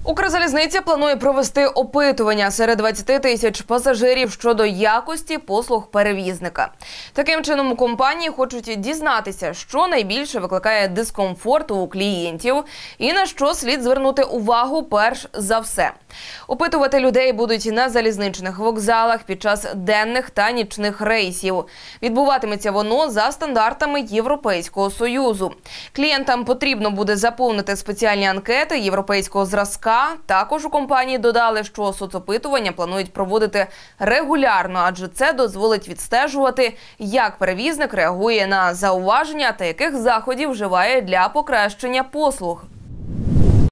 Укрзалізниця планує провести опитування серед 20 тисяч пасажирів щодо якості послуг перевізника. Таким чином, у компанії хочуть дізнатися, що найбільше викликає дискомфорт у клієнтів і на що слід звернути увагу перш за все. Опитувати людей будуть на залізничних вокзалах під час денних та нічних рейсів. Відбуватиметься воно за стандартами Європейського Союзу. Клієнтам потрібно буде заповнити спеціальні анкети європейського зразка. Також у компанії додали, що соцопитування планують проводити регулярно, адже це дозволить відстежувати, як перевізник реагує на зауваження та яких заходів вживає для покращення послуг.